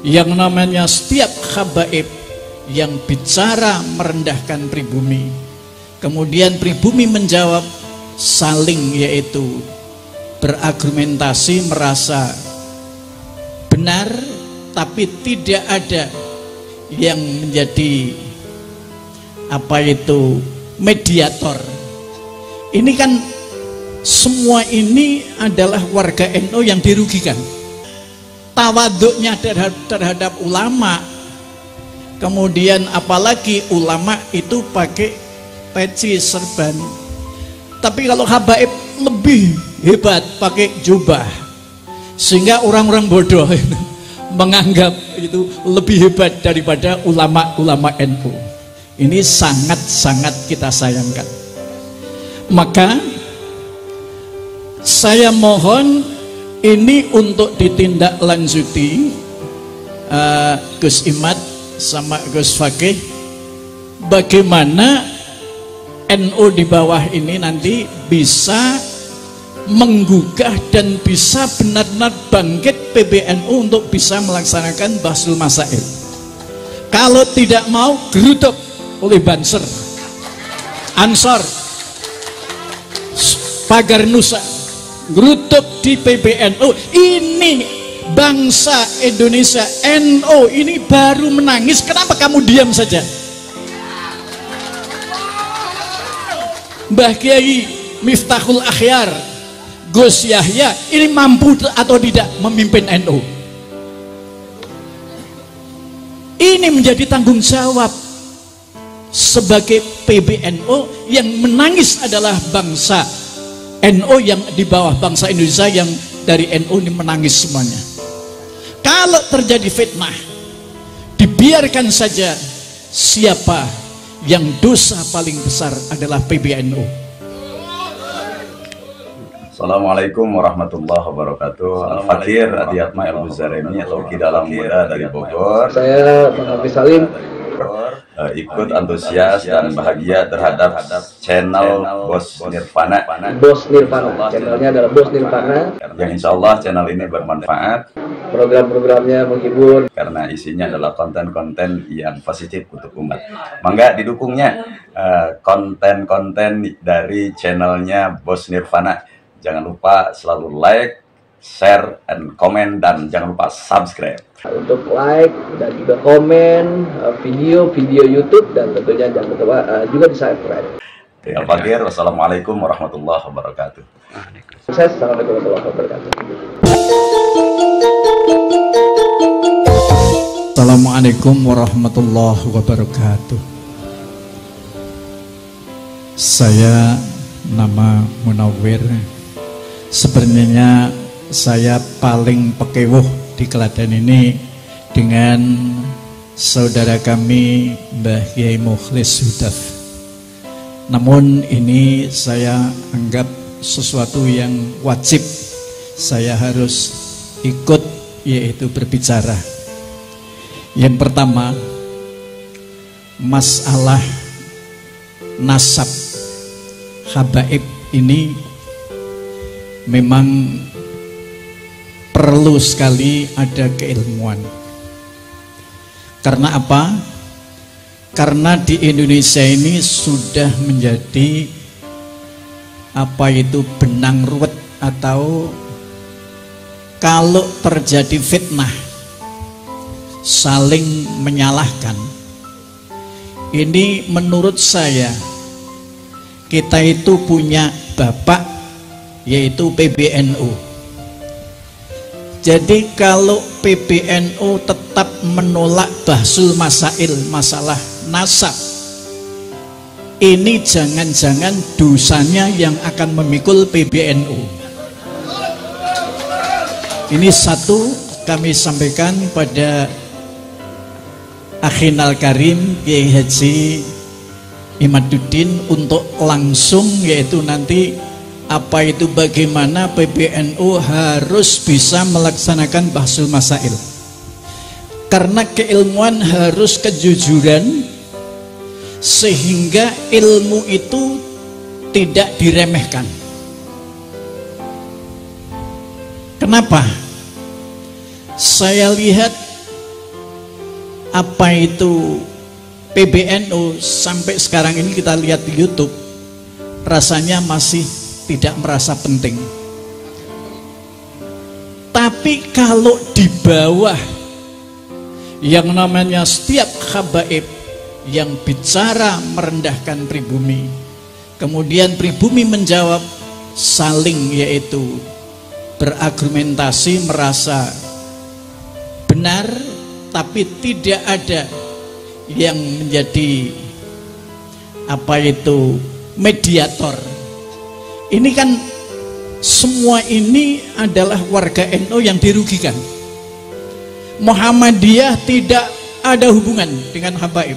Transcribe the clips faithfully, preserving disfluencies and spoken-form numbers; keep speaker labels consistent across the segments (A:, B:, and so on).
A: yang namanya setiap habaib yang bicara merendahkan pribumi, kemudian pribumi menjawab saling, yaitu berargumentasi merasa benar, tapi tidak ada yang menjadi apa itu mediator. Ini kan semua ini adalah warga N U yang dirugikan. Tawaduknya terhadap, terhadap ulama, kemudian apalagi ulama itu pakai peci serban, tapi kalau habaib lebih hebat pakai jubah, sehingga orang-orang bodoh menganggap itu lebih hebat daripada ulama-ulama N U. Ini sangat-sangat kita sayangkan. Maka saya mohon ini untuk ditindaklanjuti, uh, Gus Imad sama Gus Fakih, bagaimana N U di bawah ini nanti bisa menggugah dan bisa benar-benar bangkit P B N U untuk bisa melaksanakan Bahsul Masail. Kalau tidak mau, gerutuk oleh Banser, Ansor, Pagar Nusa, gerutuk di P B N U. Ini bangsa Indonesia, N U ini baru menangis. Kenapa kamu diam saja? Mbah Kiai Miftahul Akhyar, Gus Yahya, ini mampu atau tidak memimpin N U? Ini menjadi tanggung jawab sebagai P B N U. Yang menangis adalah bangsa N U yang di bawah bangsa Indonesia, yang dari N U ini menangis semuanya. Kalau terjadi fitnah, dibiarkan saja. Siapa yang dosa paling besar adalah P B N U.
B: Assalamualaikum warahmatullahi wabarakatuh. Al-Fakir Adiyatma Al-Buzaremi atau Kidalam Muda dari Bogor.
C: Saya Bang Hafiz Salim
B: uh, ikut antusias dan bahagia terhadap channel Bos Nirvana.
C: Bos Nirvana, channelnya adalah Bos Nirvana.
B: Yang insya Allah channel ini bermanfaat.
C: Program-programnya menghibur
B: karena isinya adalah konten-konten yang positif untuk umat. Mangga didukungnya konten-konten uh, dari channelnya Bos Nirvana. Jangan lupa selalu like, share, and komen, dan jangan lupa subscribe.
C: Untuk like dan juga komen video-video YouTube, dan tentunya jangan lupa uh, juga di subscribe.
B: Al-Fakir, wassalamualaikum warahmatullahi wabarakatuh.
C: Sukses, assalamualaikum warahmatullahi wabarakatuh.
A: Assalamualaikum warahmatullahi wabarakatuh. Saya nama Munawir. Sebenarnya saya paling pekewuh di Klaten ini dengan saudara kami Mbah Kiai Mukhlis Hudaf. Namun ini saya anggap sesuatu yang wajib saya harus ikut, yaitu berbicara. Yang pertama, masalah nasab habaib ini memang perlu sekali ada keilmuan. Karena apa? Karena di Indonesia ini sudah menjadi apa itu benang ruwet, atau kalau terjadi fitnah saling menyalahkan. Ini menurut saya, kita itu punya bapak, yaitu P B N U. Jadi kalau P B N U tetap menolak Bahsul Masail, masalah nasab, ini jangan-jangan dosanya yang akan memikul P B N U. Ini satu kami sampaikan pada Akhinal Karim Kiai Haji Imaduddin untuk langsung, yaitu nanti apa itu bagaimana P B N U harus bisa melaksanakan Bahsul Masail. Karena keilmuan harus kejujuran, sehingga ilmu itu tidak diremehkan. Kenapa? Saya lihat apa itu P B N U sampai sekarang ini kita lihat di YouTube rasanya masih tidak merasa penting. Tapi kalau di bawah yang namanya setiap habaib yang bicara merendahkan pribumi, kemudian pribumi menjawab saling, yaitu berargumentasi merasa benar, tapi tidak ada yang menjadi apa itu mediator. Ini kan semua ini adalah warga N U yang dirugikan. Muhammadiyah tidak ada hubungan dengan habaib.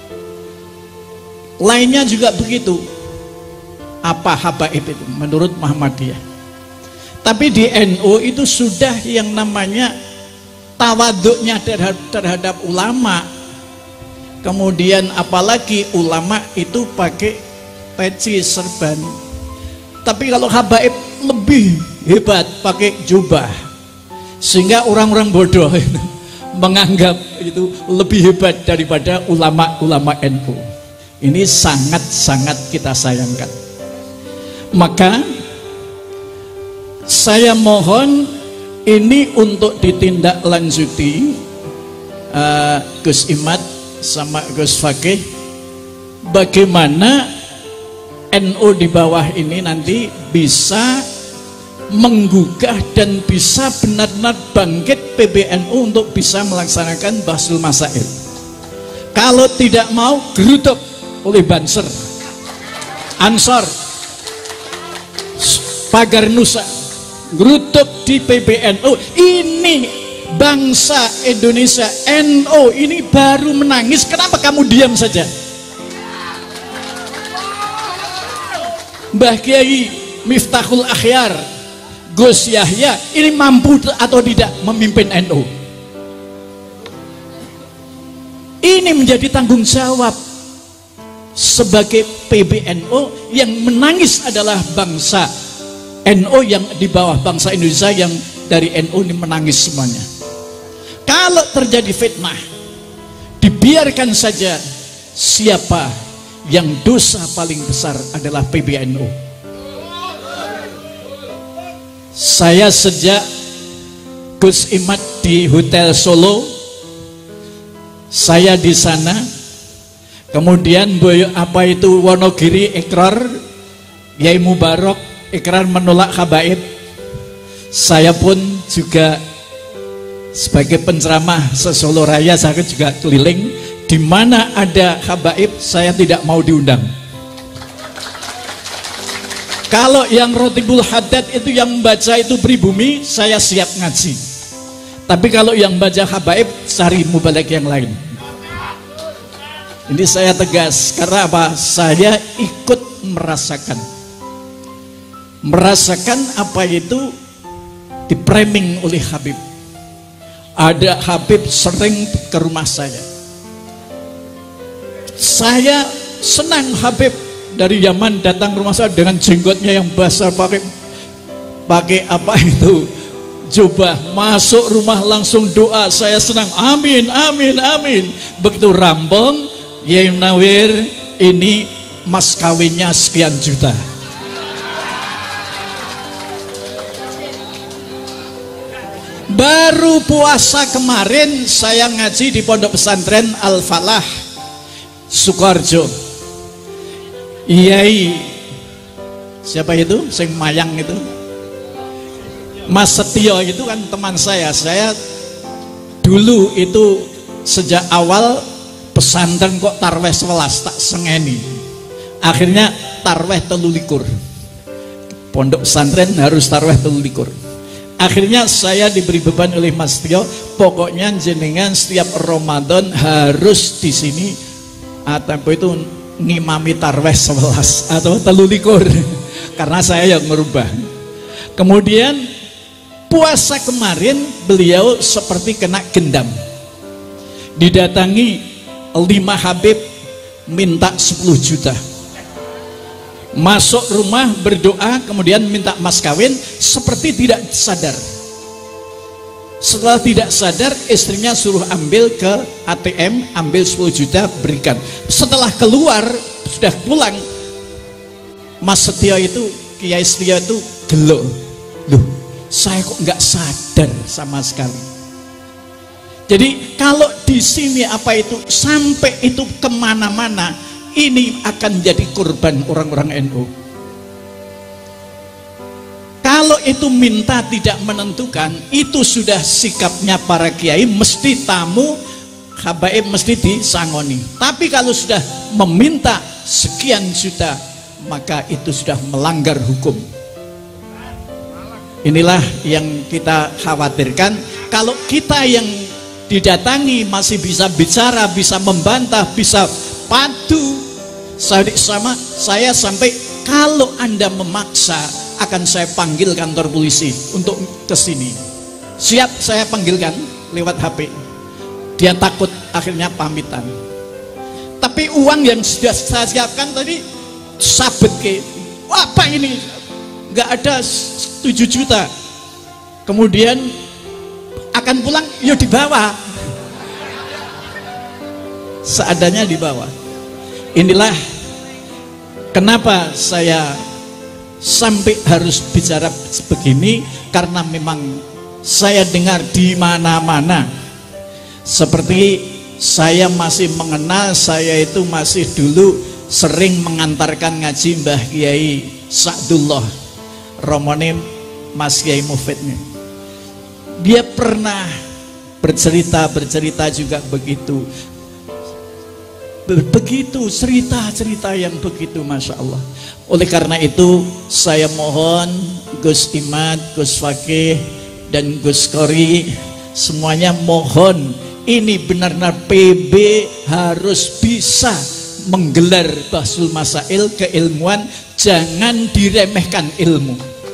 A: Lainnya juga begitu. Apa habaib itu menurut Muhammadiyah? Tapi di N U itu sudah yang namanya tawaduknya terhadap, terhadap ulama. Kemudian apalagi ulama itu pakai peci serban. Tapi kalau habaib lebih hebat, pakai jubah, sehingga orang-orang bodoh menganggap itu lebih hebat daripada ulama-ulama N U. Ini sangat-sangat kita sayangkan. Maka saya mohon ini untuk ditindaklanjuti, uh, Gus Imad sama Gus Fakih, bagaimana N U di bawah ini nanti bisa menggugah dan bisa benar-benar bangkit P B N U untuk bisa melaksanakan Bahsul Masail. Kalau tidak mau, gerutuk oleh Banser, Ansor, Pagar Nusa, gerutuk di P B N U. Ini bangsa Indonesia, N U ini baru menangis. Kenapa kamu diam saja? Mbah Kiai Miftahul Akhyar, Gus Yahya ini mampu atau tidak memimpin N U? Ini menjadi tanggung jawab sebagai P B N U. Yang menangis adalah bangsa N U yang di bawah bangsa Indonesia, yang dari N U ini menangis semuanya. Kalau terjadi fitnah, dibiarkan saja. Siapa yang dosa paling besar adalah P B N U. Saya sejak Gus Imad di Hotel Solo, saya di sana, kemudian Boyo apa itu Wonogiri ikrar, Yai Mubarok ikrar menolak habaib. Saya pun juga sebagai penceramah se-Solo Raya, saya juga keliling. Di mana ada habaib, saya tidak mau diundang. Kalau yang Rotibul Haddad itu yang membaca itu pribumi, saya siap ngaji. Tapi kalau yang baca habaib, cari mubalek yang lain. Ini saya tegas, karena apa? Saya ikut merasakan. Merasakan apa itu dipraming oleh Habib. Ada Habib sering ke rumah saya. Saya senang Habib dari Yaman datang ke rumah saya dengan jenggotnya yang basah, pakai pakai apa itu jubah, masuk rumah langsung doa. Saya senang, amin amin amin. Begitu rampung, Yai Nawir ini mas kawinnya sekian juta. Baru puasa kemarin saya ngaji di pondok pesantren Al Falah Sukoharjo. Yai siapa itu? Sing Mayang itu, Mas Setio itu kan teman saya. Saya dulu itu sejak awal pesantren kok tarweh sewelas tak sengeni. Akhirnya tarweh telulikur. Pondok pesantren harus tarweh telulikur. Akhirnya saya diberi beban oleh Mas Setio, pokoknya jenengan setiap Ramadan harus di sini atau itu ngimami tarweh sebelas atau telulikur, karena saya yang merubah. Kemudian puasa kemarin beliau seperti kena gendam, didatangi lima Habib minta sepuluh juta, masuk rumah berdoa kemudian minta mas kawin seperti tidak sadar. Setelah tidak sadar, istrinya suruh ambil ke A T M, ambil sepuluh juta, berikan. Setelah keluar, sudah pulang, Mas Setio itu, Kiai Setio itu gelo. Loh, saya kok nggak sadar sama sekali. Jadi kalau di sini apa itu sampai itu kemana-mana, ini akan jadi korban orang-orang N U. Kalau itu minta tidak menentukan, itu sudah sikapnya para kiai, mesti tamu habaib mesti disangoni. Tapi kalau sudah meminta sekian juta, maka itu sudah melanggar hukum. Inilah yang kita khawatirkan. Kalau kita yang didatangi masih bisa bicara, bisa membantah, bisa padu sama saya, sampai kalau Anda memaksa akan saya panggil kantor polisi untuk kesini. Siap saya panggilkan lewat H P. Dia takut, akhirnya pamitan. Tapi uang yang sudah saya siapkan tadi sabet ke, apa ini? Nggak ada tujuh juta. Kemudian akan pulang, yuk dibawa. Seadanya dibawa. Inilah kenapa saya sampai harus bicara begini, karena memang saya dengar di mana-mana. Seperti saya masih mengenal, saya itu masih dulu sering mengantarkan ngaji Mbah Kiai Sa'dullah Romone, Mas Kiai Mufidnya. Dia pernah bercerita bercerita juga begitu, begitu cerita-cerita yang begitu, masya Allah. Oleh karena itu saya mohon Gus Imad, Gus Fakih, dan Gus Kori, semuanya mohon, ini benar-benar P B harus bisa menggelar Bahsul Masail keilmuan, jangan diremehkan ilmu.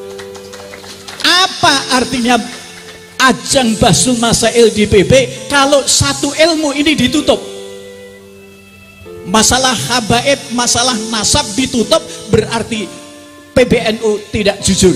A: Apa artinya ajang Bahsul Masail di P B kalau satu ilmu ini ditutup? Masalah habaib, masalah nasab ditutup, berarti P B N U tidak jujur.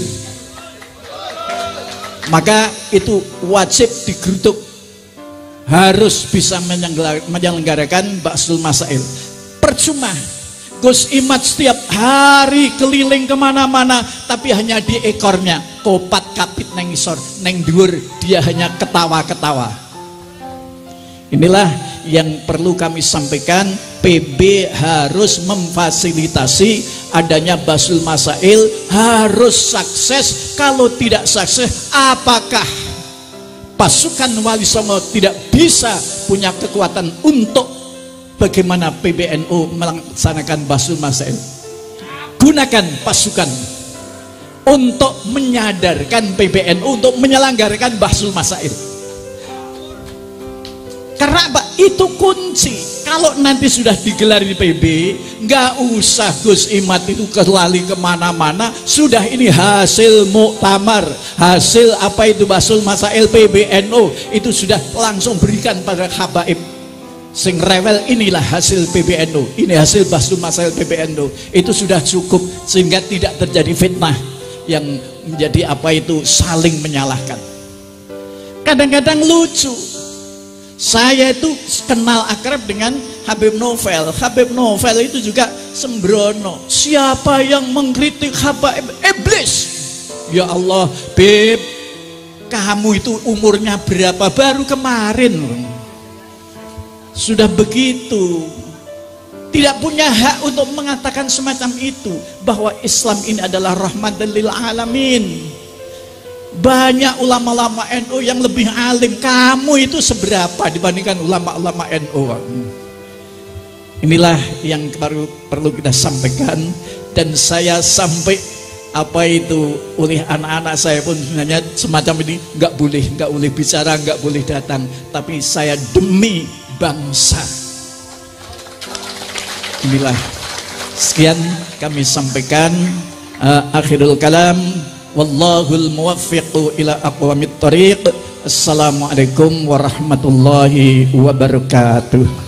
A: Maka itu wajib digeruduk, harus bisa menyelenggarakan Bahsul Masail. Percuma Gus Imad setiap hari keliling kemana-mana, tapi hanya di ekornya kopat kapit neng isor, neng dhuwur dia hanya ketawa-ketawa. Inilah yang perlu kami sampaikan. P B harus memfasilitasi adanya Bahsul Masail, harus sukses. Kalau tidak sukses, apakah pasukan Wali Songo tidak bisa punya kekuatan untuk bagaimana P B N U melaksanakan Bahsul Masail? Gunakan pasukan untuk menyadarkan P B N U untuk menyelenggarakan Bahsul Masail. Karena apa? Itu kunci. Kalau nanti sudah digelar di P B, nggak usah Gus Imad itu kelali kemana-mana. Sudah ini hasil muktamar, hasil apa itu Bahsul Masail P B N U, itu sudah langsung berikan pada habaib. Sing rewel, inilah hasil P B N U, ini hasil Bahsul Masail P B N U. Itu sudah cukup sehingga tidak terjadi fitnah yang menjadi apa itu saling menyalahkan. Kadang-kadang lucu. Saya itu kenal akrab dengan Habib Novel. Habib Novel itu juga sembrono. Siapa yang mengkritik habaib? Iblis. Ya Allah, Beb, kamu itu umurnya berapa? Baru kemarin. Sudah begitu. Tidak punya hak untuk mengatakan semacam itu. Bahwa Islam ini adalah rahmatan lil alamin. Banyak ulama-ulama N U yang lebih alim. Kamu itu seberapa dibandingkan ulama-ulama N U? Inilah yang baru perlu kita sampaikan. Dan saya sampai apa itu oleh anak-anak saya pun sebenarnya semacam ini, nggak boleh, nggak boleh bicara, nggak boleh datang. Tapi saya demi bangsa. Inilah sekian kami sampaikan. Uh, akhirul kalam. Wallahul muwaffiqu ila aqwamit thariq. Assalamualaikum warahmatullahi wabarakatuh.